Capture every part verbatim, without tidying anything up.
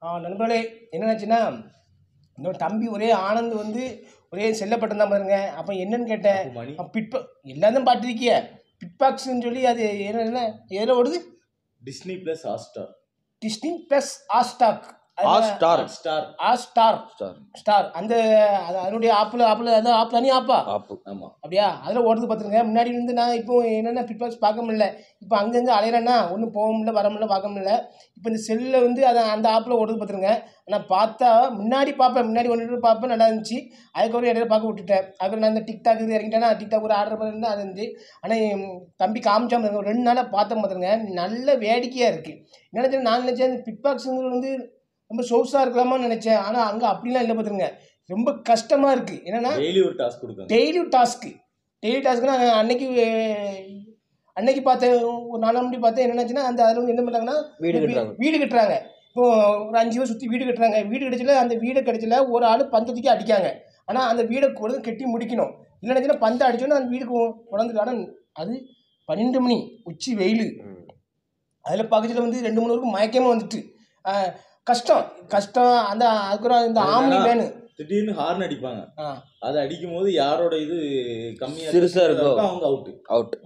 ஆ நண்பர்களே என்னாச்சுன்னா, என்னோட தம்பி ஒரே ஆனந்த் வந்து ஒரே செல்லப்பட்டிருந்தான் பாருங்க. அப்போ என்னன்னு கேட்டேன். அப்போ மணி பிட் எல்லாரும் பார்த்துருக்கிய பிட் பாக்ஸ்ன்னு சொல்லி அது என்ன என்ன எதில் ஓடுது? Disney plus Hotstar. Disney plus Hotstar Hotstar star Hotstar star star அந்த அது அதனுடைய ஆப்பில் ஆப்பில் அது ஆப் தனி ஆப்பா ஆப்பு. ஆமா அப்படியா? அதில் ஓடுறது பார்த்துருங்க. முன்னாடி வந்து நான் இப்போ என்னென்ன பிட் பாக்ஸ் பார்க்க முடியல. இப்போ அங்கங்கே அலையிறேன்னா ஒன்றும் போக முடியல, வர முடியல, பார்க்க முடியல. இப்போ இந்த செல்லில் வந்து அதை அந்த ஆப்பில் ஓடுறது பார்த்துருங்க. நான் பார்த்தா முன்னாடி பார்ப்பேன், முன்னாடி ஒன்று பார்ப்பேன், நல்லா இருந்துச்சு. அதுக்கப்புறம் இடையில பார்க்க விட்டுட்டேன். அதுக்கப்புறம் நான் இந்த டிக்டாக் இது இறங்கிட்டேன்னா டிக்டாக் ஒரு ஆர்டர் பண்ணிருந்தேன், அது இருந்துச்சு. ஆனால் என் தம்பி காமிச்சாம இருக்க ரெண்டு நாளாக பார்த்தேன் பார்த்துருங்க. நல்ல வேடிக்கையாக இருக்குது. நினச்சேன் நான் நினச்சேன் இந்த பிட் பாக்ஸுங்கிறது வந்து ரொம்ப சோர்ஸாக இருக்கலாமான்னு நினச்சேன். ஆனால் அங்கே அப்படிலாம் இல்லை பார்த்துருங்க. ரொம்ப கஷ்டமாக இருக்குது. என்னென்னா டெய்லி ஒரு டாஸ்க் கொடுக்காங்க. டெய்லி டாஸ்க்கு டெய்லி டாஸ்க்குனா அன்னைக்கு அன்னைக்கு பார்த்தேன், ஒரு நாலாம் மணி பார்த்தேன். என்னென்னாச்சுன்னா அந்த அதில் வந்து என்ன பண்ணுறாங்கன்னா வீடு கட்டுறாங்க. வீடு கட்டுறாங்க. இப்போ ஒரு அஞ்சு வருஷம் சுற்றி வீடு கட்டுறாங்க. வீடு கிடைச்சல அந்த வீடு கிடைச்சல ஒரு ஆள் பந்தத்துக்கு அடிக்காங்க. ஆனால் அந்த வீடை கொண்டு கட்டி முடிக்கணும். இல்லைன்னா பந்தை அடிச்சோன்னா அந்த வீடுக்கு உடந்துட்டு. ஆனால் அது பன்னெண்டு மணி உச்சி வெயில். அதில் பக்கத்தில் வந்து ரெண்டு மூணு வரைக்கும் மயக்கமே வந்துட்டு கஷ்டம் கஷ்டம். அந்த அதுக்கப்புறம் இந்த ஆம்னி வேணும். திடீர்னு ஹார்ன் அடிப்பாங்க. அதை அடிக்கும் போது யாரோட இது கம்மியா சிறுசா இருக்கும் அவங்க அவுட் அவுட்.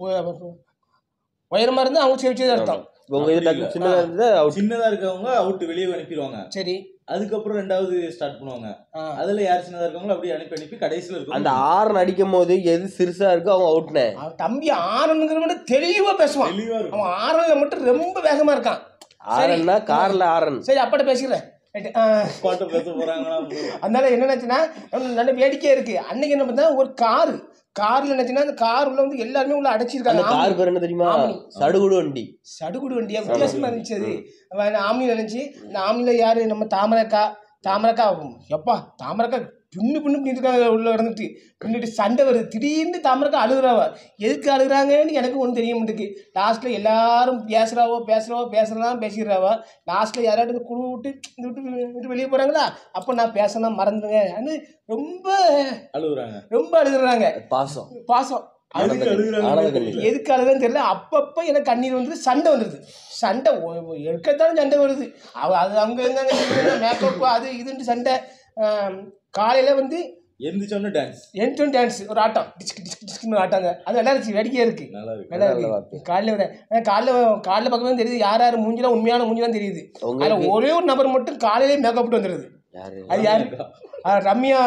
உயரமா இருந்தா அவங்க சேவிச்சது அர்த்தம். உங்க இது டக்கு சின்னதா இருந்தா அவுட். சின்னதா இருக்கவங்க அவுட் வெளியே அனுப்பிடுவாங்க. சரி, அதுக்கப்புறம் ரெண்டாவது ஸ்டார்ட் பண்ணுவாங்க. அதுல யார் சின்னதா இருக்காங்களோ அப்படியே அனுப்பி அனுப்பி கடைசியில இருக்கும். அந்த ஆரன் அடிக்கும் போது எது சிறுசா இருக்கோ அவங்க அவுட்னே. தம்பி ஆரனுங்கிற மட்டும் தெளிவா பேசுவான். தெளிவா இருக்கும். அவன் ஆரன்ல மட்டும் ரொம்ப வேகமா இருக்கான். ஆரன்னா கார்ல ஆரன். சரி, அப்பாட்ட பேசிக்கிறேன். பாட்ட பேச போறாங்களா? அதனால என்னச்சுன்னா நல்ல வேடிக்கையா இருக்கு. அன்னைக்கு என்ன பண்ணா ஒரு காரு கார்ல என்னச்சுன்னா அந்த கார் உள்ள வந்து எல்லாருமே உள்ள அடைச்சிருக்காங்க. கார் பேர் என்ன தெரியுமா? சடுகுடு வண்டி. சடுகுடு வண்டியா? வித்தியாசமா இருந்துச்சு அது. ஆம்னி நினைச்சு இந்த ஆம்னில யாரு நம்ம தாமரக்கா தாமரக்கா எப்பா தாமரக்கா பின்னு பின்னு பின்னிருக்காங்க. உள்ள இருந்துட்டு பின்னிட்டு சண்டை வருது. திடீர்னு தாமரக்கா அழுகுறாவா. எதுக்கு அழுகுறாங்கன்னு எனக்கு ஒன்றும் தெரிய மாட்டேங்குது. லாஸ்ட்டில் எல்லாரும் பேசுகிறாவோ பேசுகிறாவோ பேசுகிறதான் பேசிடுறாவா. லாஸ்ட்டில் யாராவது குழு விட்டு இந்த விட்டு விட்டு வெளியே போகிறாங்களா, அப்போ நான் பேசலாம் மறந்துடுங்க அது ரொம்ப அழுகுறாங்க. ரொம்ப அழுகுறாங்க. பாசம் பாசம் எதுக்கு அழுகுன்னு தெரியல. அப்பப்போ எனக்கு கண்ணீர் வந்துடுது, சண்டை வந்துடுது. சண்டை எடுக்கத்தாலும் சண்டை வருது. அவ அது அவங்க எங்க மேக்கப் அது இதுன்ட்டு சண்டை. காலையில் வந்து எந்திரிச்சோன்னு டான்ஸ் எந்திரிச்சோன்னு டான்ஸ் ஒரு ஆட்டம் டிஸ்க் டிஸ்க் டிஸ்க்னு ஆட்டாங்க. அது நல்லா இருந்துச்சு, வேடிக்கையாக இருக்குது. நல்லா இருக்கு நல்லா இருக்கு. காலையில் வர காலையில் காலையில் பக்கம் தெரியுது யார் யார் மூஞ்சிலாம் உண்மையான மூஞ்சிலாம் தெரியுது. அதில் ஒரே ஒரு நபர் மட்டும் காலையிலே மேக்கப் போட்டு வந்துடுது. அது யாரு? ரம்யா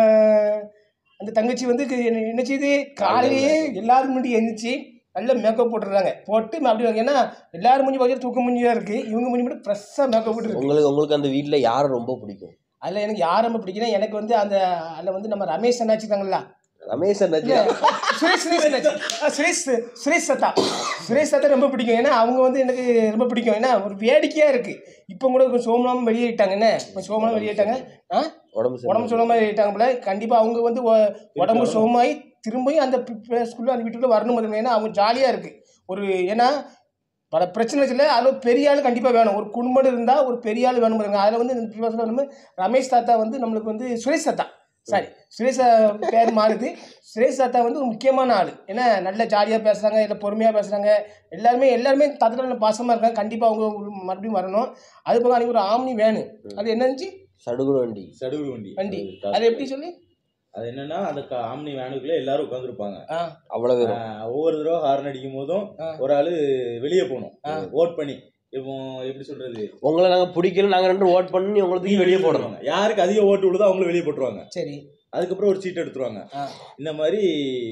அந்த தங்கச்சி வந்து என்ன செய்யுது, காலையிலேயே எல்லாரும் முன்னாடி எழுந்திரிச்சு நல்ல மேக்கப் போட்டுடுறாங்க. போட்டு அப்படி ஏன்னா எல்லாரும் மூஞ்சி பார்த்து தூக்க மூஞ்சியாக இருக்குது. இவங்க மூஞ்சி மட்டும் ஃப்ரெஷ்ஷாக மேக்கப் போட்டு. உங்களுக்கு உங்களுக்கு அந்த வீட்டில் யாரை ரொம்ப பிடிக்கும்? அதில் எனக்கு யார் ரொம்ப பிடிக்குன்னா எனக்கு வந்து அந்த அதில் வந்து நம்ம ரமேஷ் அண்ணாச்சி இருக்காங்களா, ரமேஷ் அண்ணாச்சி, சுரேஷ் சுரேஷ் அண்ணாச்சி சுரேஷ் சுரேஷ் சத்தா சுரேஷ் சத்தா ரொம்ப பிடிக்கும். ஏன்னா அவங்க வந்து எனக்கு ரொம்ப பிடிக்கும். ஏன்னா ஒரு வேடிக்கையாக இருக்குது. இப்போ கூட கொஞ்சம் சோமனாமல் வெளியேட்டாங்க. என்ன இப்போ சோமனாக வெளியேட்டாங்க. ஆ உடம்பு உடம்பு சோகமாக வெளியிட்டாங்க போல. கண்டிப்பாக அவங்க வந்து உடம்பு சோகமாகி திரும்பியும் அந்த ஸ்கூலில் அந்த வீட்டுக்குள்ளே வரணும் பார்த்துங்க. ஏன்னா அவங்க ஜாலியாக இருக்குது. ஒரு ஏன்னா பல பிரச்சனை இல்லை. அதில் பெரிய ஆள் கண்டிப்பாக வேணும். ஒரு குடும்பம் இருந்தால் ஒரு பெரிய ஆள் வேணும் பாருங்க. அதில் வந்து நம்ம ரமேஷ் தாத்தா வந்து நம்மளுக்கு வந்து சுரேஷ் தாத்தா சாரி சுரேஷ் பேர் மாறுது. சுரேஷ் தாத்தா வந்து ஒரு முக்கியமான ஆள். ஏன்னா நல்ல ஜாலியாக பேசுகிறாங்க, இல்லை பொறுமையாக பேசுகிறாங்க. எல்லாருமே எல்லாருமே தாத்தா நல்ல பாசமாக இருக்காங்க. கண்டிப்பாக அவங்க மறுபடியும் வரணும். அது போக அன்றைக்கி ஒரு ஆம்னி வேணும். அது என்னச்சு? சடுகுடு வண்டி. சடுகுடு வண்டி வண்டி அது எப்படி சொல்லி? அது என்னன்னா அந்த ஆம்னி வேனுக்குள்ள எல்லாரும் உட்காந்துருப்பாங்க. அவ்வளவு ஒவ்வொரு தடவை ஹார்ன் அடிக்கும் போதும் ஒரு ஆளு வெளியே போகணும் ஓட் பண்ணி. இப்போ எப்படி சொல்றது, உங்களை நாங்க பிடிக்கல நாங்க ரெண்டு ஓட் பண்ணி உங்களுக்கு வெளியே போடுறோம். யாருக்கு அதிக ஓட்டு விழுதோ அவங்கள வெளியே போட்டுருவாங்க. சரி, அதுக்கப்புறம் ஒரு சீட் எடுத்துருவாங்க. இந்த மாதிரி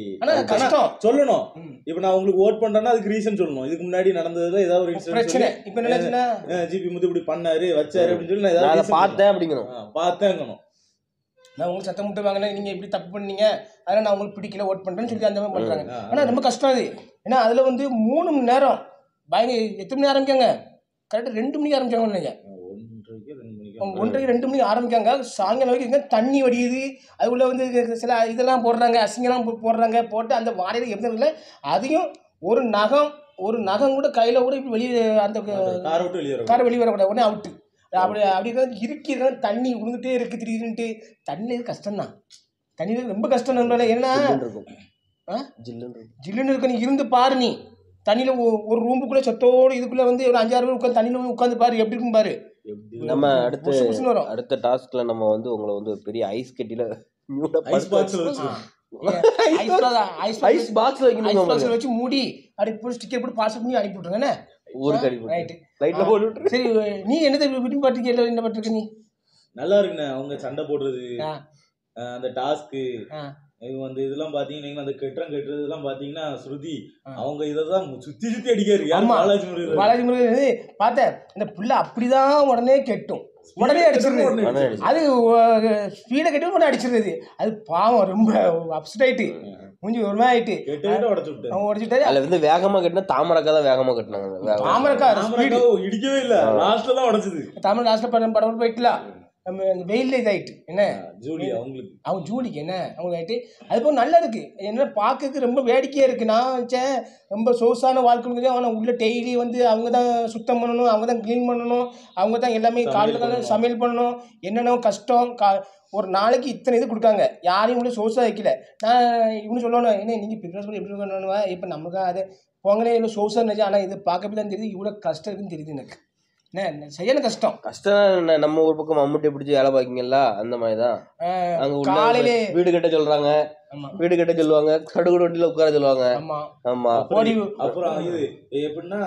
சொல்லணும். இப்ப நான் உங்களுக்கு ஓட் பண்றேன்னா அதுக்கு ரீசன் சொல்லணும். இதுக்கு முன்னாடி நடந்ததுல ஏதாவது ஒரு இன்சிடென்ட் ஜிபி முத்து இப்படி பண்ணாரு வச்சாரு அப்படின்னு சொல்லி நான் ஏதாவது பார்த்தேன் அப்படிங்கணும் பார்த்தேங்கணும். நான் உங்களுக்கு சத்தம் முட்டு வாங்கினேன், நீங்கள் எப்படி தப்பு பண்ணீங்க, அதனால் நான் உங்களுக்கு பிடிக்கல ஓட் பண்ணுறேன்னு சொல்லி அந்த மாதிரி பண்ணுறாங்க. ஆனால் ரொம்ப கஷ்டம் அது. ஏன்னா அதில் வந்து மூணு மணி நேரம் பயங்கர எத்தனை மணி ஆரம்பிக்காங்க? கரெக்டாக ரெண்டு மணிக்கு ஆரம்பிச்சாங்க. நீங்கள் ஒன்றரைக்கு ரெண்டு மணிக்கு ஆரம்பிக்காங்க. சாயங்காலம் வரைக்கும் தண்ணி வடியுது. அதுக்குள்ளே வந்து சில இதெல்லாம் போடுறாங்க, அசிங்கெல்லாம் போடுறாங்க. போட்டு அந்த வாடையில் எந்த அதையும் ஒரு நகம் ஒரு நகம் கூட கையில் கூட இப்படி வெளியே அந்த காரை விட்டு வெளியே காரை வெளியே வரக்கூடாது. உடனே அவுட்டு. அப்படி அப்படி இருக்கிறது தண்ணி உழுந்துட்டே இருக்குது. திடீர்னுட்டு தண்ணியில் கஷ்டம்தான். தண்ணியில் ரொம்ப கஷ்டம். நம்மளால ஏன்னா ஜில்லுன்னு இருக்கு. நீ இருந்து பாரு, நீ தண்ணியில ஒ- ஒரு ரூமுக்குள்ள செத்தோடு இதுக்குள்ள வந்து ஒரு அஞ்சாறு பேர் உட்காந்து தண்ணியில போய் உட்காந்து பாரு எப்படி இருக்கும் பாரு. நம்ம அடுத்து புசு புசுன்னு வரும். அடுத்த டாஸ்க்ல நம்ம வந்து உங்களை வந்து ஒரு பெரிய ஐஸ் கட்டில ஐஸ் பாக்ஸ்ல வச்சு ஐஸ் ஐஸ் ஐஸ் பாக்ஸ்ல வைக்கணும் ஐஸ் பாக்ஸ்ல வச்சு மூடி அப்படி போய் ஸ்டிக்கர் போட்டு பார்சல் பண்ணி அனுப்பி விட்டுருங்க என்ன. ஊருக்கு அடி ரைட்டு. லைட்ல போட்டு விட்டுரு. சரி நீ என்னது விரும்பி பாட்டிருக்க என்ன பாட்டிருக்க நீ? நல்லா இருக்குண்ணே. அவங்க சண்டை போடுறது, ஆ, அஹ் அந்த டாஸ்க்கு, ஆ. இவங்க வந்து இதெல்லாம் பாத்தீங்கன்னா அந்த கெட்டுறம் கெட்டுறது எல்லாம் பாத்தீங்கன்னா ஸ்ருதி அவங்க இததான் சுத்தி சுத்தி அடிக்காரு. யாரு? ஆமா. பாலாஜி முருகன். பாலாஜி முருகன் பார்த்தேன் இந்த பிள்ளை அப்படிதான் உடனே கெட்டும் உடனே அடிச்சிருது. அது ஸ்பீடை கட்டி உடனே அடிச்சிருது. அது பாவம் ரொம்ப அப்செட் ஆயிட்டு மூஞ்சி ஒரு மாதிரி ஆயிட்டு கெட்ட கெட்ட உடச்சு விட்டாரு. அவன் உடச்சிட்டாரு. அதுல வந்து வேகமா கட்டினா தாமரக்கா தான் வேகமா கட்டினாங்க. வேகமா தாமரக்கா தாமரைக்கா இடிக்கவே இல்ல, லாஸ்ட்ல தான் உடைச்சது. தமிழ் லாஸ்ட்ல படம் படம் போயிட்டுலாம் நம்ம அந்த வெயில்ல இதாயிட்டு என்ன ஜூலி அவங்களுக்கு அவங்க ஜூலிக்கு என்ன அவங்க ஆயிட்டு அது போக நல்லா இருக்கு. என்ன பார்க்கறதுக்கு ரொம்ப வேடிக்கையா இருக்கு. நான் நினச்சேன் ரொம்ப சொகுசான வாழ்க்கை. ஆனால் உள்ள டெய்லி வந்து அவங்க தான் சுத்தம் பண்ணணும், அவங்க தான் க்ளீன் பண்ணணும், அவங்க தான் எல்லாமே காலையில் காலையில் சமையல் பண்ணணும், என்னென்ன கஷ்டம். கா ஒரு நாளைக்கு இத்தனை இது கொடுக்காங்க. யாரையும் கூட சொகுசாக வைக்கல. நான் இவனு சொல்லணும் என்ன நீங்கள் ப்ரிப்பேர் பண்ணி எப்படி பண்ணணுவா இப்போ நமக்கு அது போங்களே இவ்வளோ சொகுசாக இருந்துச்சு. ஆனால் இது பார்க்கவே தான் தெரியுது இவ்வளோ கஷ்டம் இருக்குன்னு தெரியுது எனக்கு. என்ன செய்யணும் கஷ்டம் கஷ்டம். என்ன, நம்ம ஒரு பக்கம் மம்முட்டி பிடிச்சி வேலை பார்க்கிங்கல்ல அந்த மாதிரிதான். அங்க உள்ள காலையிலே வீடு கட்ட சொல்றாங்க, ஆமா வீடு கட்ட சொல்லுவாங்க, கடுகுடு வண்டியில உட்கார சொல்லுவாங்க. ஆமா ஆமா. ஓடி அப்புறம் இது எப்படின்னா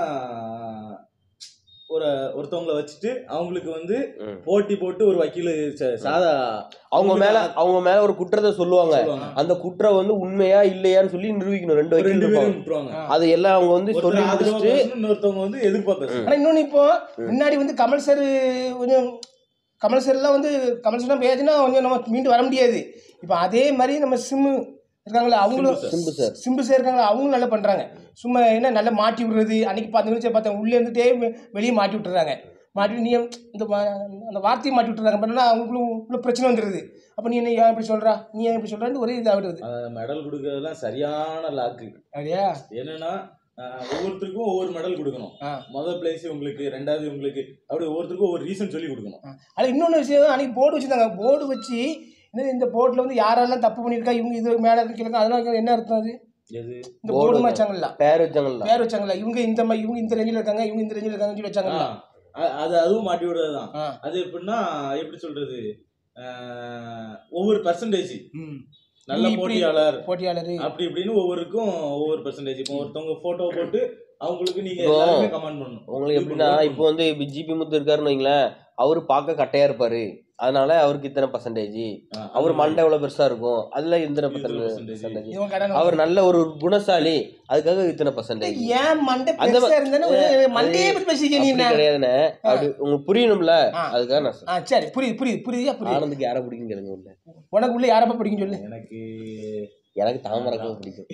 ஒரு ஒருத்தவங்களை வச்சுட்டு அவங்களுக்கு வந்து ம். போட்டி போட்டு ஒரு வக்கீல் ச- சாதா அவங்க மேல அவங்க மேல ஒரு குற்றத்தை சொல்லுவாங்க. சொல்லுவாங்க. அந்த குற்றம் வந்து உண்மையா இல்லையான்னு சொல்லி நிரூபிக்கணும். ரெண்டு வக்கீல் ரெண்டு இருப்பாங்க. பேரும் விட்டுருவாங்க. அது எல்லாம் அவங்க வந்து சொல்லி ஒருத்தர் ஆதரவா முடிச்சுட்டு பேசணும், இன்னொருத்தவங்க வந்து எதிர்பார்க்க. ஆனால் இன்னொன்று இப்போ முன்னாடி வந்து கமல் சார் கொஞ்சம் கமல் சார்லாம் வந்து கமல் சார்லாம் பேசுனா கொஞ்சம் நம்ம மீண்டு வர முடியாது. இப்போ அதே மாதிரி நம்ம சிம்மு இருக்காங்களா அவங்களும் சிம்பு சார் சிம்பு சார் இருக்காங்களா அவங்களும் நல்லா பண்ணுறாங்க. சும்மா என்ன நல்லா மாட்டி விடுறது. அன்றைக்கி பார்த்து நிமிஷம் பார்த்தேன் உள்ளே இருந்துகிட்டே வெளியே மாட்டி விட்டுறாங்க. மாட்டி நீ இந்த அந்த வார்த்தையை மாட்டி விட்டுறாங்க. பண்ணா அவங்களுக்கும் உள்ள பிரச்சனை வந்துடுது. அப்போ நீ என்ன ஏன் இப்படி சொல்கிறா, நீ ஏன் இப்படி சொல்கிறான்னு ஒரே இதாகிடுது. மெடல் கொடுக்கறதெல்லாம் சரியான லாக்கு. அப்படியா? என்னன்னா ஆஹ் ஒவ்வொருத்தருக்கும் ஒவ்வொரு மெடல் கொடுக்கணும். ஆ முதல் பிளேஸ் உங்களுக்கு, ரெண்டாவது உங்களுக்கு, அப்படி ஒவ்வொருத்தருக்கும் ஒவ்வொரு ரீசன் சொல்லி கொடுக்கணும். அது இன்னொன்று விஷயம் அன்றைக்கி போர்டு வச்சுருந்தாங்க. போர்டு வச்சு இன்னும் இந்த போர்டில் வந்து யாரெல்லாம் தப்பு பண்ணியிருக்கா இவங்க இது மேலே இருக்காங்க அதெல்லாம் என்ன அர்த்தம்? அது எது இந்த போர்டு வச்சாங்கல்ல, பேர் வச்சாங்கல்ல, பேர் வச்சாங்கல்ல, இவங்க இந்த மாதிரி இவங்க இந்த ரேஞ்சில் இருக்காங்க இவங்க இந்த ரேஞ்சில் இருக்காங்கன்னு சொல்லி வச்சாங்கல்ல. அ- அது அதுவும் மாட்டி விடுறதுதான். ஆ அது எப்படின்னா எப்படி சொல்றது, ஆஹ் ஒவ்வொரு பர்சன்டேஜ் ம் நல்ல இப்படி போட்டியாளர் போட்டியாளர் அப்படி இப்படின்னு ஒவ்வொருக்கும் ஒவ்வொரு பர்சன்டேஜ். இப்போ ஒருத்தவங்க போட்டோ போட்டு அவங்களுக்கு நீங்க இப்போ எல்லாருமே கமெண்ட் பண்ணணும். உங்களுக்கு எப்படின்னா இப்போ வந்து இப்போ ஜிபி முத்து இருக்காருன்னு வைங்களேன், அவரு பார்க்க கட்டையா இருப்பாரு, அதனால அவருக்கு இத்தனை பர்சன்டேஜ். ஆஹ் அவர் மண்டை எவ்வளவு பெருசா இருக்கும், அதுல இத்தனை இத்தனை பர்சன்டேஜ். percentage. இவங்க கடன் அவர் நல்ல ஒரு குணசாலி, அதுக்காக இத்தனை பர்சன்டேஜ். ஏன் மண்டை அந்த பெருசா இருந்தானே மண்டையே பத்தி பேசிக்க நீ என்ன? கிடையாதுன்னு அப்படி உங்களுக்கு புரியணும்ல, ஆ. அதுக்காக நான் ஆ சரி புரியுது புரியுது புரியுதா புரியுது. ஆனந்துக்கு யாரை பிடிக்கும் கேளுங்க. உள்ள உனக்கு உள்ள யாரப்பா பிடிக்கும் சொல்லு. எனக்கு எனக்கு தாமரக்காவை பிடிக்கும்.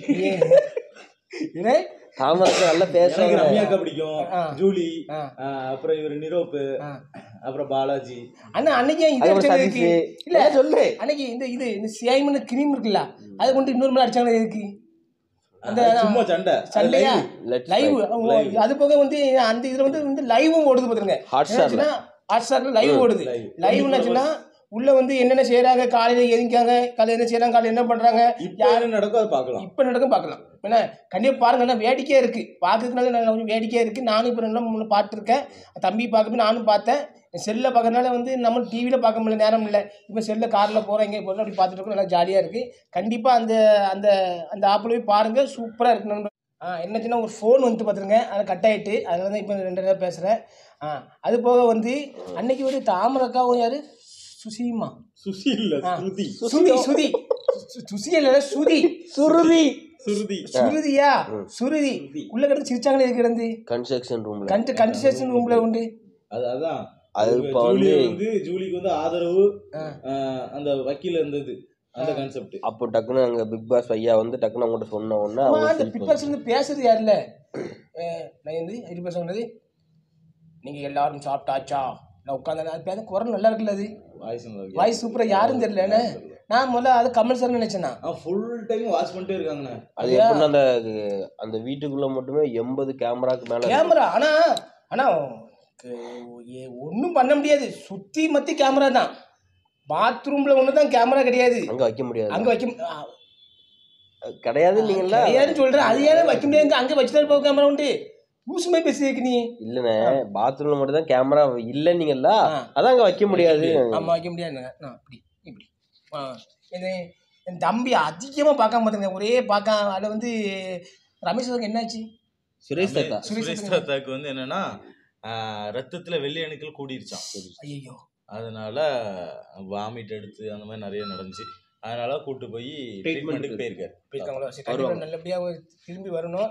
ஏ தாமரக்கா நல்லா எனக்கு பேசுறாங்க. ரம்யாக்கா பிடிக்கும், ஆ. ஜூலி, ஆ ஆஹ் அப்புறம் இவர் நிரோப்பு, ஆ அப்புறம் பாலாஜி. அண்ணா அன்னைக்கு ஏன் இது அதுக்கப்புறம் அடிச்சாங்க சதீஷ். எதுக்கு? இல்ல இல்ல சொல்லு. அன்னைக்கு இந்த இது இந்த சியாய்மன் கிரீம் இருக்குல்ல அதை கொண்டு இன்னொரு மேலே அடிச்சாங்க எதுக்கு? அந்த அது சும்மா சண்டை சண்டையா Let's லைவ் fight. அது போக வந்து அந்த இதுல வந்து வந்து லைவும் ஓடுது பாத்துருங்க. Hotstarல. ஹாட் ஸ்டார்ல லைவ் ஓடுது. live. லைவ் என்னாச்சுன்னா உள்ள வந்து என்னென்ன செய்யறாங்க, காலையில எதிக்காங்க, காலையில என்ன செய்யறாங்க, காலையில என்ன பண்றாங்க, இப்ப என்ன நடக்கும் அதை பார்க்கலாம். இப்ப நடக்கும் பார்க்கலாம். ஏன்னா கண்டிப்பா பாருங்க, நல்லா வேடிக்கையா இருக்கு பார்க்கறதுனால. நல்லா கொஞ்சம் வேடிக்கையா இருக்கு. நானும் இப்போ நல்லா முன்ன பார்த்துருக்கேன். தம்பி பார்க்கவே நானும் பார்த்தேன். செல்லில் பார்க்கறதுனால வந்து நம்ம டிவியில் பார்க்க முடியல, நேரம் இல்லை. இப்போ செல்லில் காரில் போகிறேன் இங்கே போகிறோம் அப்படி பார்த்துட்டு இருக்கோம். நல்லா ஜாலியாக இருக்குது. கண்டிப்பாக அந்த அந்த அந்த ஆப்பில் போய் பாருங்கள், சூப்பராக இருக்கு நண்பர். ஆ என்னச்சுன்னா ஒரு ஃபோன் வந்து பார்த்துருங்க, அதை கட் ஆகிட்டு, அதனால தான் இப்போ ரெண்டு நேரம் பேசுகிறேன். ஆ அது போக வந்து அன்னைக்கு ஒரு தாமரக்காவும் யார் சுசிமா சுசி இல்ல ஸ்ருதி. சுதி சுதி சுசி இல்லை சுதி சுருதி சுருதி சுருதியா சுருதி உள்ள கிடந்து சிரிச்சாங்களே இது கிடந்து கன்ஸ்ட்ரக்ஷன் ரூம்ல கண்டு கன்ஸ்ட்ரக்ஷன் ரூம்ல உண்டு. அது அதான் அது இவங்க இப்ப ஜூலி வந்து வந்து ஜூலிக்கு வந்து ஆதரவு, ஆ. ஆஹ் அந்த வக்கீல் இருந்தது அந்த கான்செப்ட். அப்போ டக்குன்னு அங்க பிக் பாஸ் ஐயா வந்து டக்குன்னு அவங்ககிட்ட சொன்ன உடனே ஆமா, அவங்க அந்த self பிக் பாஸ் இருந்து பேசுறது யாருல்ல நான் வந்து இது பேச சொன்னது, நீங்க எல்லாரும் சாப்பிட்டாச்சா நான் உட்காந்து அது பேச குரல் நல்லா இருக்குல்ல, அது வாய்ஸ் வாய்ஸ் சூப்பராக யாரும் தெரியல. நான் முதல்ல அது கமல் சார் நினைச்சேன்னா ஃபுல் டைம் வாட்ச் பண்ணிட்டே இருக்காங்கண்ணே. அது எப்படின்னா அந்த அந்த வீட்டுக்குள்ள மட்டுமே எண்பது கேமராக்கு மேல கேமரா. ஆனா ஆனா ஒன்றும் பண்ண முடியாது, சுத்தி மத்தி கேமரா தான். பாத்ரூம்ல ஒன்று தான் கேமரா கிடையாது, அங்க வைக்க முடியாது. அங்க வைக்க மு- ஆ, கிடையாது நீங்களா கிடையாதுன்னு சொல்றேன். அது ஏன் வைக்க முடியாது? அங்கே வச்சுதான் இருப்போம் கேமரா உண்டு. ஊசுமே பேசியிருக்க நீ. இல்லண்ணே பாத்ரூம்ல மட்டும் தான் கேமரா இல்லைன்னீங்களா, அதான் அங்க வைக்க முடியாது. ஆமா வைக்க முடியாதுங்க. இப்படி இப்படி என் தம்பி அதிகமா பார்க்காம பார்த்துங்க, ஒரே பார்க்க. அதில் வந்து ரமேஷ் என்னாச்சு? சுரேஷ் தாத்தா சுரேஷ் தாத்தாக்கு வந்து என்னன்னா ரத்தத்துல வெள்ளை அணுக்கள் கூடிருச்சான். ஐயோ, அதனால வாமிட் எடுத்து அந்த மாதிரி நிறைய நடந்துச்சு. அதனால கூட்டு போய் ட்ரீட்மெண்ட்டுக்கு போயிருக்காரு. போயிருக்காங்களோ? சரி, நல்லபடியா திரும்பி வரணும்.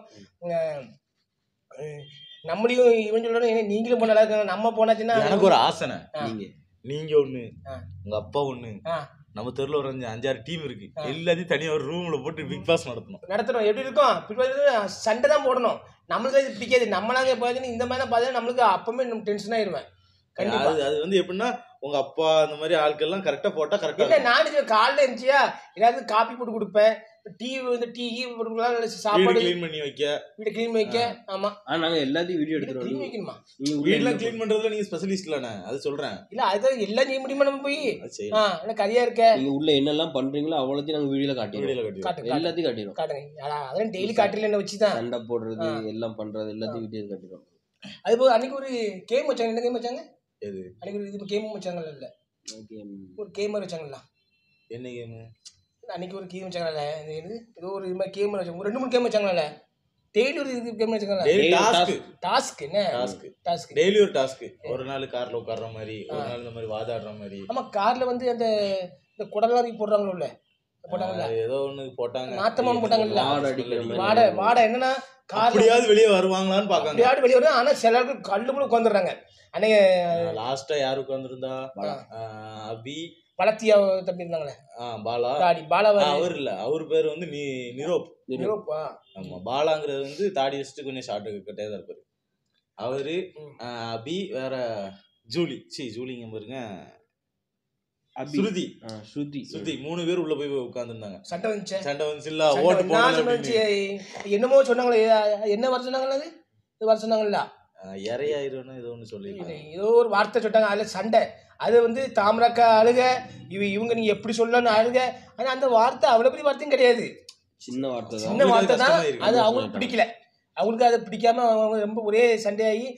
நம்மளையும் இவன் சொல்லணும், ஏன்னா நீங்களும் போன நல்லா இருக்காங்க, நம்ம போனாச்சுன்னா. எனக்கு ஒரு ஆசனை, நீங்க நீங்க ஒண்ணு, உங்க அப்பா ஒண்ணு, நம்ம தெருல ஒரு அஞ்சு அஞ்சாறு டீம் இருக்கு, எல்லாத்தையும் தனியா ஒரு ரூம்ல போட்டு பிக் பாஸ் நடத்தணும். நடத்தணும். எப்படி இருக்கும்? சண்டை தான் போடணும். நம்மளுக்கு அது பிடிக்காது. நம்மளாங்க பார்த்தீங்கன்னா இந்த மாதிரி பார்த்தீங்கன்னா நம்மளுக்கு அப்பவுமே நம்ம டென்ஷன் ஆயிடுவேன். கண்டிப்பா அது வந்து எப்படின்னா உங்க அப்பா அந்த மாதிரி ஆட்கள் எல்லாம் கரெக்டா போட்டா கரெக்டா. இல்ல நானும் காலைல இருந்துச்சியா ஏதாவது காப்பி போட்டு கொடுப்பேன், டீ வந்து டீ போட்டு சாப்பாடு கிளீன் பண்ணி வைக்க, வீடு கிளீன் பண்ணி வைக்க. ஆமா, ஆனா நாங்க எல்லாத்தையும் வீடியோ எடுத்துறோம். கிளீன் வைக்கணுமா? வீட்லாம் கிளீன் பண்றதுல நீங்க ஸ்பெஷலிஸ்ட் இல்லனே, அது சொல்றேன். இல்ல அது எல்லாம் செய்ய முடியுமா நம்ம போய்? ஆ என்ன கரியா இருக்க, நீங்க உள்ள என்னெல்லாம் பண்றீங்களோ அவ்வளவுத்தையும் நாங்க வீடியோல காட்டிடுறோம். காட்டுங்க, எல்லாத்தையும் காட்டிடுறோம். காட்டுங்க. அதான் டெய்லி காட்டில என்ன வச்சு தான் சண்டை போடுறது எல்லாம் பண்றது எல்லாத்தையும் வீடியோ காட்டிடுறோம். அது போக அன்னைக்கு ஒரு கேம் வச்சாங்க. என்ன கேம் வச்சாங்க? எது அன்னைக்கு ஒரு இது கேம் வச்சாங்கல்ல? இல்ல ஒரு கேமர் வச்சாங்கல்ல? என்ன கேம்? அன்னைக்கு ஒரு கேம் வச்சாங்கல்ல, ஏதோ ஒரு இது மாதிரி கேம் வச்சாங்க. ஒரு ரெண்டு மூணு கேம் வச்சாங்கல்ல. டெய்லி ஒரு இது கேம் வச்சாங்கல்ல. டாஸ்க் டாஸ்க் என்ன டாஸ்க் டாஸ்க் டெய்லி ஒரு டாஸ்க். ஒரு நாள் கார்ல உட்கார்ற மாதிரி, ஒரு நாள் இந்த மாதிரி வாதாடுற மாதிரி. ஆமா, கார்ல வந்து அந்த இந்த குடலாரி போடுறாங்களோ போட்டாங்கல்ல, ஏதோ ஒண்ணு போட்டாங்க, நாத்தமான போட்டாங்கல்ல, வாடை அடிக்கிற மாதிரி. வாடை வாடை என்னன்னா கார்லயாவது வெளியே வருவாங்களான்னு பாக்காங்க. அப்படியாவது வெளியே வரும். ஆனா சிலருக்கு கல்லு கூட உட்காந்துடுறாங்க. அன்னைக்கு லாஸ்டா யாரு உட்காந்துருந்தா? அபி பலத்தியா தம்பி இருந்தாங்களே, பாலா. தாடி பாலா அவர் இல்ல, அவர் பேரு வந்து நிரோப். நிரோப்பா? ஆமா, பாலாங்கிறது வந்து தாடி வச்சுட்டு கொஞ்சம் ஷார்ட் கட்டையா தான் இருப்பாரு அவரு. அபி வேற ஜூலி, சி ஜூலிங்க பாருங்க, ஸ்ருதி ஸ்ருதி ஸ்ருதி மூணு பேர் உள்ள போய் உட்கார்ந்துருந்தாங்க. சண்டை வந்துச்சு. சண்டை வந்துச்சு இல்ல, ஓட்டு போடுங்க என்னமோ சொன்னாங்களே, என்ன வர சொன்னாங்களா? அது இது வர சொன்னாங்கல்ல, இறையாயிரும் ஏதோ ஒன்று சொல்லி ஏதோ ஒரு வார்த்தை சொல்லிட்டாங்க. அதில் சண்டை. அது வந்து தாமரக்கா அழுக, இவ இவங்க நீங்க எப்படி சொல்லணும்னு அழுக. ஆனா அந்த வார்த்தை அவ்வளவு பெரிய வார்த்தையும் கிடையாது, சின்ன வார்த்தை, சின்ன வார்த்தை தான். அது அவங்களுக்கு பிடிக்கல. அவங்களுக்கு அதை பிடிக்காம அவங்க ரொம்ப ஒரே சண்டையாகி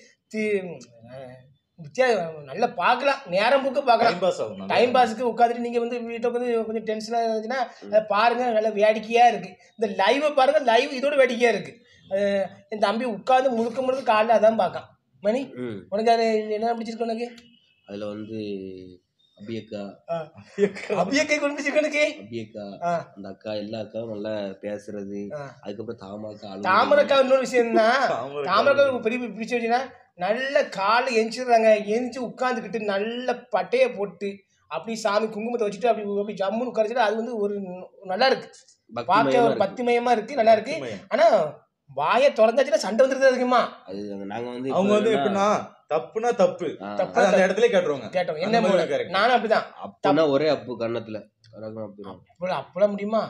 நல்லா பார்க்கலாம், நேரம் போக்கு பார்க்கலாம். டைம் பாஸுக்கு உட்காந்துட்டு நீங்க வந்து வீட்டை வந்து கொஞ்சம் டென்ஷனா இருந்துச்சுன்னா அதை பாருங்க, நல்ல வேடிக்கையா இருக்கு. இந்த லைவை பாருங்க, லைவ் இதோட வேடிக்கையா இருக்கு. என் தம்பி உட்காந்து முழுக்க முழுக்க காலைல அதான் பார்க்கான். மணி உனக்கு அது என்ன பிடிச்சிருக்கு? உனக்கு அதுல வந்து அபியக்கா அபியக்கா பிடிச்சிருக்கு. எனக்கு அபியக்கா அந்த அக்கா, எல்லா அக்காவும் நல்லா பேசுறது. அதுக்கப்புறம் தாமரக்கா தாமரக்கா இன்னொரு விஷயம் தான். தாமரக்கா பெரிய பிடிச்ச வச்சுன்னா நல்ல காலை எந்திரிடுறாங்க. எந்திரிச்சு உட்காந்துக்கிட்டு நல்ல பட்டையை போட்டு அப்படி சாமி குங்குமத்தை வச்சுட்டு அப்படி அப்படி ஜம்முன்னு உட்காந்துட்டு அது வந்து ஒரு நல்லா இருக்கு, பார்க்க ஒரு பத்திமயமா இருக்கு, நல்லா இருக்கு. ஆனா வாயை திறந்தாச்சுன்னா சண்டை வந்துருது அதிகமா. அது நாங்க வந்து அவங்க வந்து எப்படின்னா தப்புனா தப்பு தப்பு அந்த இடத்துல கேட்டுருவாங்க. கேட்டோம் என்ன நானும் அப்படிதான். தப்புனா ஒரே அப்பு கண்ணத்துல அப்பலாம் முடியுமா?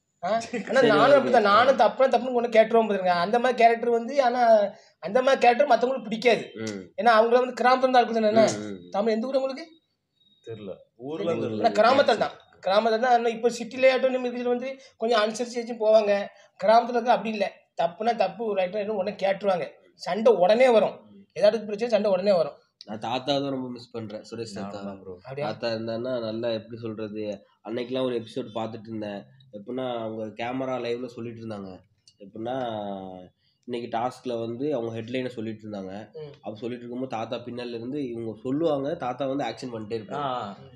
ஆனா நானும் அப்படிதான். நானும் தப்புனா தப்புன்னு ஒண்ணு கேட்டுருவோம் பாருங்க. அந்த மாதிரி கேரக்டர் வந்து, ஆனா அந்த மாதிரி கேரக்டர் மத்தவங்களுக்கு பிடிக்காது. ஏன்னா அவங்கள வந்து கிராமத்துல தான் இருக்குது. என்ன தமிழ் எந்த ஊர் உங்களுக்கு தெரியல? ஊர்ல கிராமத்தில் தான், கிராமத்துல தான். இப்போ சிட்டில ஆட்டும் இதுல வந்து கொஞ்சம் அனுசரிச்சு போவாங்க. கிராமத்துல இருக்க அப்படி இல்லை. தப்புனா தப்பு, ரைட்டா உடனே கேட்டுருவாங்க. சண்டை உடனே வரும். ஏதாவது பிரச்சனை சண்டை உடனே வரும். நான் தாத்தா தான் ரொம்ப மிஸ் பண்றேன். சுரேஷ் தாத்தா தாத்தா இருந்தாருன்னா நல்லா எப்படி சொல்றது, அன்னைக்கெல்லாம் ஒரு எபிசோட் பார்த்துட்டு இருந்தேன். எப்படின்னா அவங்க கேமரா லைவ்ல சொல்லிட்டு இருந்தாங்க. எப்படின்னா இன்னைக்கு டாஸ்க்ல வந்து அவங்க ஹெட்லைனை சொல்லிட்டு இருந்தாங்க. அப்ப சொல்லிட்டு இருக்கும்போது தாத்தா பின்னால இருந்து இவங்க சொல்லுவாங்க, தாத்தா வந்து ஆக்ஷன் பண்ணிட்டே இருப்பாங்க.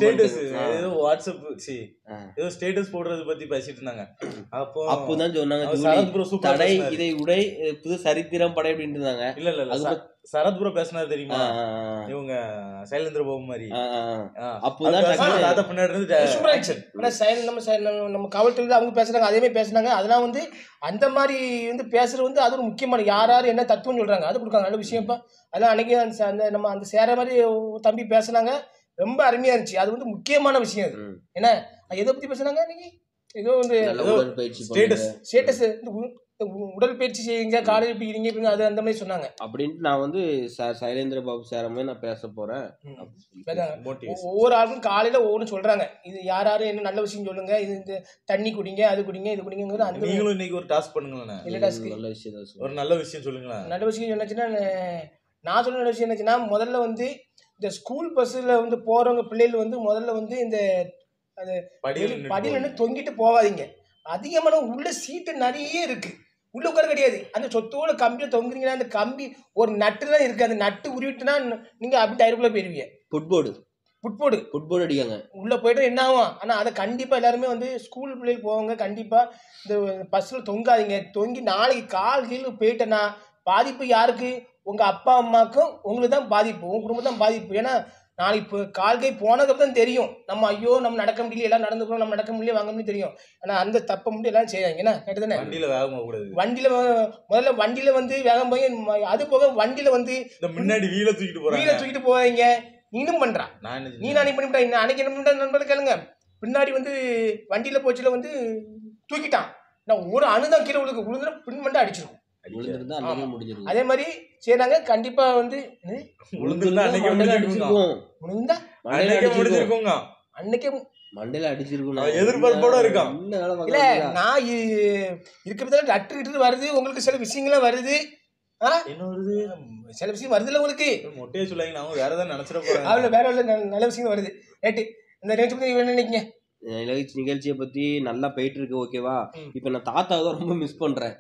வாட்ஸ்அப் ஏதோ ஸ்டேட்டஸ் போடுறது பத்தி பேசிட்டு இருந்தாங்க. அப்போ அப்போதான் சொன்னாங்க தடை இதை உடை புது சரித்திரம் படை அப்படின்ட்டு இருந்தாங்க. இல்ல இல்ல சரத் ப்ரோ பேசினாரு தெரியுமா? இவங்க சைலேந்திர பாபு மாதிரி. அப்போதான் தாத்தா பின்னாடி இருந்து நம்ம காவல்துறையில அவங்க பேசுறாங்க, அதே மாதிரி பேசுனாங்க. அதெல்லாம் வந்து அந்த மாதிரி வந்து பேசுறது வந்து அது ஒரு முக்கியமான, யார் யார் என்ன தத்துவம் சொல்றாங்க அது கொடுக்காங்க. நல்ல விஷயம்ப்பா. அதெல்லாம் அன்னைக்கு அந்த நம்ம அந்த சேர மாதிரி தம்பி பேசுனாங்க, ரொம்ப அருமையா இருந்துச்சு. அது வந்து முக்கியமான விஷயம். அது என்ன எதை பத்தி பேசுனாங்க அன்னைக்கு? ஏதோ வந்து ஸ்டேட்டஸ் ஸ்டேட்டஸ் உடற்பயிற்சி செய்யுங்க, காலையில் இப்படி இருங்க இப்படிங்க அது அந்த மாதிரி சொன்னாங்க. அப்படின்ட்டு நான் வந்து சார் சைலேந்திர பாபு சார் மாதிரி நான் பேச போறேன். ஒவ்வொரு ஆளுக்கும் காலையில ஒவ்வொன்று சொல்றாங்க. இது யார் யாரு என்ன நல்ல விஷயம் சொல்லுங்க, இது இந்த தண்ணி குடிங்க, அது குடிங்க, இது குடிங்கிறது. அந்த நீங்களும் இன்னைக்கு ஒரு டாஸ்க் பண்ணுங்களேன். இல்ல டாஸ்க் நல்ல விஷயம் ஒரு நல்ல விஷயம் சொல்லுங்களேன். நல்ல விஷயம் என்னாச்சுன்னா, நான் சொல்ல நல்ல விஷயம் என்னாச்சுன்னா, முதல்ல வந்து இந்த ஸ்கூல் பஸ்ஸில் வந்து போகிறவங்க பிள்ளைகள் வந்து முதல்ல வந்து இந்த அது படியில் நின்று தொங்கிட்டு போகாதீங்க. அதிகமான உள்ள சீட்டு நிறைய இருக்குது, உள்ள உட்கார கிடையாது. அந்த சொத்தோட கம்பியில் தொங்குறீங்கன்னா அந்த கம்பி ஒரு நட்டு தான் இருக்குது, அந்த நட்டு உருவிட்டுனா நீங்கள் அப்படி டயருக்குள்ளே போயிடுவீங்க. ஃபுட்போர்டு ஃபுட்போர்டு ஃபுட்போர்டு அடிக்காங்க உள்ளே போய்ட்டு என்ன ஆகும். ஆனால் அதை கண்டிப்பாக எல்லாருமே வந்து ஸ்கூல் பிள்ளைகள் போவாங்க, கண்டிப்பாக இந்த பஸ்ஸில் தொங்காதீங்க. தொங்கி நாளைக்கு கால் கீழே போயிட்டேன்னா பாதிப்பு யாருக்கு? உங்கள் அப்பா அம்மாவுக்கும் உங்களுக்கு தான் பாதிப்பு, உங்கள் குடும்பம் தான் பாதிப்பு. ஏன்னா நாளைக்கு இப்போ கால் கை போனதுக்கு தான் தெரியும் நம்ம ஐயோ நம்ம நடக்க முடியல, எல்லாம் நடந்து போகிறோம், நம்ம நடக்க முடியல வாங்க முடியும் தெரியும். ஆனால் அந்த தப்பை மட்டும் எல்லாம் செய்யாங்க. என்ன கரெக்டு தானே? வண்டியில் வேகமாக கூடாது. வண்டியில் முதல்ல வண்டியில் வந்து வேகம் போய் அது போக வண்டியில் வந்து முன்னாடி வீலை தூக்கிட்டு போகிறாங்க, வீலை தூக்கிட்டு போவாங்க. நீனும் பண்ணுறான், நீ நானே பண்ணிவிட்டா. இன்னும் அன்னைக்கு என்ன பண்ணிட்டா நண்பர்கள் கேளுங்க, பின்னாடி வந்து வண்டியில் போச்சுல வந்து தூக்கிட்டான். நான் ஒரு அணுதான் கீழே விழுக்கு விழுந்துனா பின் மட்டும் அடிச்சிடும். அதே மாதிரி செய்யறாங்க. கண்டிப்பா வந்து அன்னைக்கே மண்டையில அடிச்சிருக்கும் எதிர்பார்ப்போட இருக்கான். இல்ல நான் இருக்கிறதுல லட்டு இட்டு வருது, உங்களுக்கு சில விஷயங்கள்லாம் வருது, சில விஷயம் வருதுல்ல உங்களுக்கு. மொட்டையை சொல்லாங்க, நான் வேற ஏதாவது நினைச்சிட போறேன். அதுல வேற நல்ல விஷயம் வருது. ரைட்டு, இந்த நிகழ்ச்சி என்ன நினைக்கிறீங்க? நிகழ்ச்சி நிகழ்ச்சியை பத்தி நல்லா போயிட்டு இருக்கு. ஓகேவா? இப்ப நான் தாத்தாவை தான் ரொம்ப மிஸ் பண்றேன்.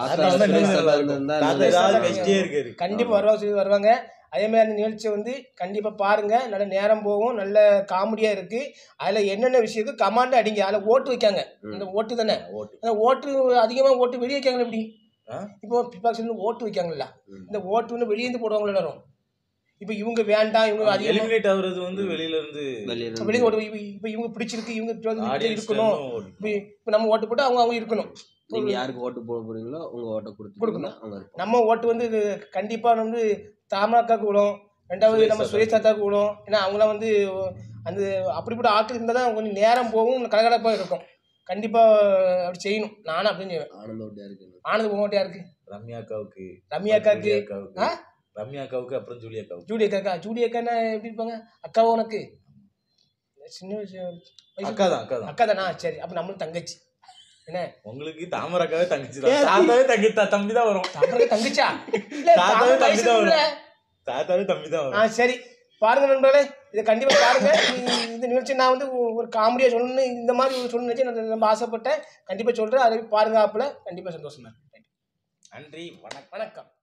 கண்டிப்பா வருவாங்க சொல்லி வருவாங்க. அதே மாதிரி அந்த நிகழ்ச்சியை வந்து கண்டிப்பா பாருங்க, நல்ல நேரம் போகும், நல்ல காமெடியா இருக்கு. அதுல என்னென்ன விஷயம் இருக்கு கமாண்ட் அடிங்க. அதுல ஓட்டு வைக்காங்க, இந்த ஓட்டு தானே ஓட்டு அதிகமா ஓட்டு வெளியே வைக்காங்க. எப்படி இப்போ பிபாக்ஸ் ஓட்டு வைக்காங்கல்ல, இந்த ஓட்டு வந்து வெளியே இருந்து போடுவாங்க எல்லாரும். இப்போ இவங்க வேண்டாம், இவங்க அது எலிமினேட் ஆகுறது வந்து வெளியில இருந்து வெளியே ஓட்டு. இப்போ இவங்க பிடிச்சிருக்கு, இவங்க இருக்கணும், இப்போ நம்ம ஓட்டு போட்டு அவங்க அவங்க இருக்கணும். நீங்க யாருக்கு ஓட்டு போட போறீங்களோ உங்க ஓட்டை கொடுத்து கொடுக்கணும். நம்ம ஓட்டு வந்து கண்டிப்பா வந்து தாமராக்காக்கு விடும், ரெண்டாவது நம்ம சுரேஷ் தாத்தாவுக்கு விடும். ஏன்னா அவங்களாம் வந்து அந்த அப்படிப்பட்ட ஆட்கள் இருந்தால் தான் கொஞ்சம் நேரம் போகும், கலகலப்பாக இருக்கும். கண்டிப்பா அப்படி செய்யணும். நானும் அப்படின்னு செய்வேன். ஆனந்த ஓட்டியா இருக்கு, ஆனந்த ஓட்டியா இருக்கு. ரம்யா அக்காவுக்கு ரம்யா அக்காவுக்கு ரம்யா அக்காவுக்கு அப்புறம் ஜூலி அக்காவுக்கு ஜூலி அக்கா ஜூலி அக்கான்னா எப்படி இருப்பாங்க? அக்காவா உனக்கு? சின்ன அக்கா தான் அக்கா தான் அக்கா தானா? சரி, அப்போ நம்மளும் தங்கச்சி. என்ன உங்களுக்கு தாமரக்காவே தங்கச்சி தான், தாத்தாவே தங்கி தம்பி தான் வரும். தாமரை தங்கச்சா? தாத்தாவே தம்பி தான் வரும், தாத்தாவே தம்பி தான் வரும். ஆ சரி, பாருங்க நண்பர்களே, இதை கண்டிப்பா பாருங்க. இந்த நிகழ்ச்சி நான் வந்து ஒரு காமெடியா சொல்லணும்னு இந்த மாதிரி சொல்லணும்னு நினைச்சு நான் ரொம்ப ஆசைப்பட்டேன். கண்டிப்பா சொல்றேன், அதை பாருங்க. ஆப்பில் கண்டிப்பா சந்தோஷமா இருக்கு. நன்றி, வணக்கம். வணக்கம்.